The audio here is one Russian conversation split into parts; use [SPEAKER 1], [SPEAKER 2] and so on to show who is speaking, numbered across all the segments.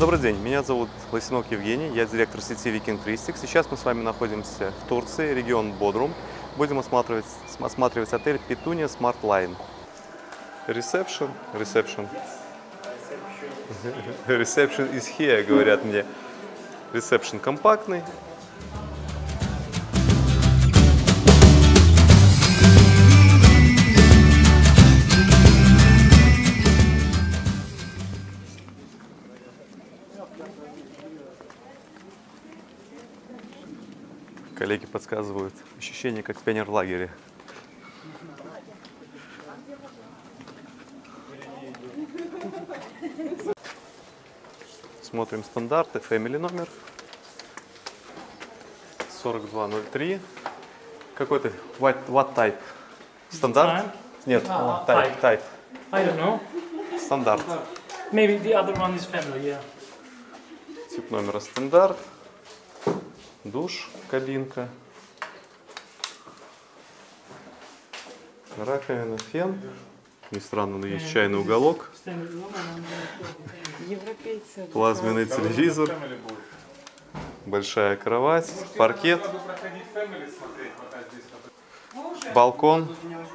[SPEAKER 1] Добрый день, меня зовут Лысенок Евгений, я директор сети Viking Touristic. Сейчас мы с вами находимся в Турции, регион Бодрум. Будем осматривать отель Petunia Smart Line. Reception is here, говорят мне. Reception компактный. Коллеги подсказывают ощущение, как в пионерлагере. Смотрим стандарты. Family номер 4203. Какой-то what type? Стандарт? Нет, type.
[SPEAKER 2] I don't know.
[SPEAKER 1] Стандарт.
[SPEAKER 2] Maybe the other one is family, yeah.
[SPEAKER 1] Тип номера стандарт. Душ, кабинка. Раковина, фен. Не странно, но есть чайный уголок. Плазменный телевизор. Большая кровать. Паркет. Балкон.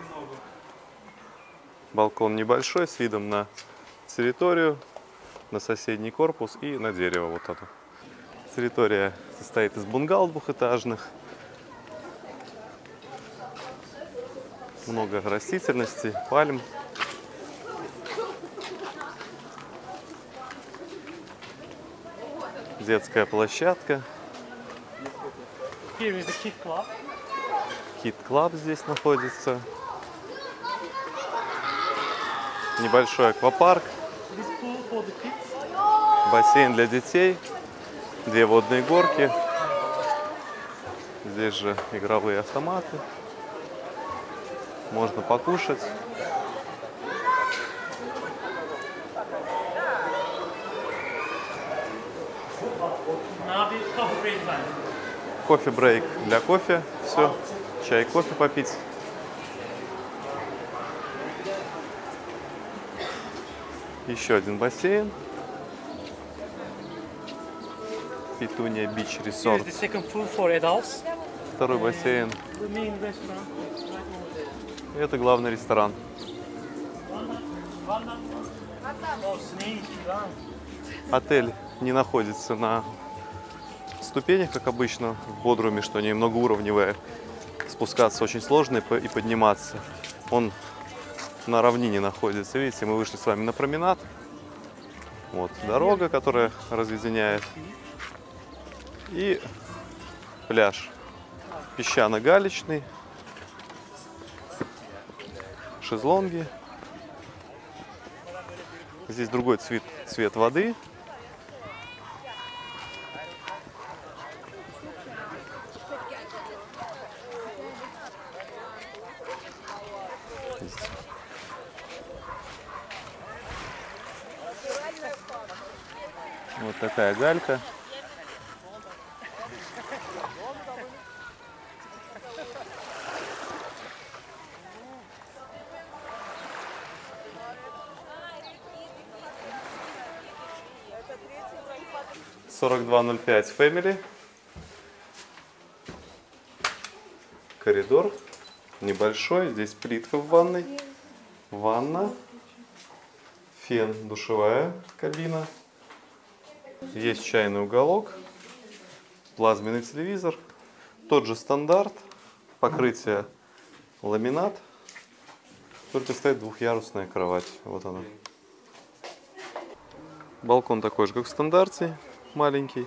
[SPEAKER 1] Балкон небольшой, с видом на территорию, на соседний корпус и на дерево. Вот оно. Территория состоит из бунгало двухэтажных. Много растительности, пальм. Детская площадка.
[SPEAKER 2] Here is the kid club.
[SPEAKER 1] Кит-клаб здесь находится. Небольшой аквапарк.
[SPEAKER 2] This pool for the kids.
[SPEAKER 1] Бассейн для детей. Две водные горки. Здесь же игровые автоматы. Можно покушать.
[SPEAKER 2] Now the coffee break time.
[SPEAKER 1] Кофе-брейк для кофе. Все. Чай, кофе попить. Еще один бассейн. Petunia Beach
[SPEAKER 2] Here is
[SPEAKER 1] Resort.
[SPEAKER 2] the second pool for adults.
[SPEAKER 1] Второй бассейн.
[SPEAKER 2] The main restaurant is right over there.
[SPEAKER 1] Это главный ресторан.
[SPEAKER 2] Oh, snake, yeah.
[SPEAKER 1] Отель не находится на ступенях, как обычно в Бодруме, что они многоуровневые. Спускаться очень сложно и подниматься. Он на равнине находится. Видите, мы вышли с вами на променад. Вот дорога, которая разъединяет. И пляж песчано-галечный, шезлонги. Здесь другой цвет воды. Вот такая галька. $42.05 Family. Коридор небольшой. Здесь плитка в ванной. Ванна. Фен, душевая кабина. Есть чайный уголок. Плазменный телевизор. Тот же стандарт. Покрытие ламинат. Только стоит двухъярусная кровать. Вот она. Балкон такой же, как в стандарте. Маленький.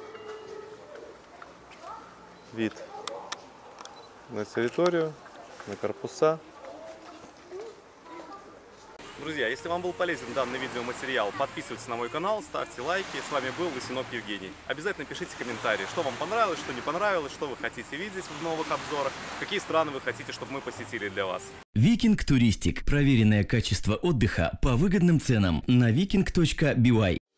[SPEAKER 1] Вид на территорию, на корпуса. Друзья, если вам был полезен данный видеоматериал, подписывайтесь на мой канал, ставьте лайки. С вами был Лысенок Евгений. Обязательно пишите комментарии, что вам понравилось, что не понравилось, что вы хотите видеть в новых обзорах, какие страны вы хотите, чтобы мы посетили для вас.
[SPEAKER 3] Viking Touristic. Проверенное качество отдыха по выгодным ценам на viking.by.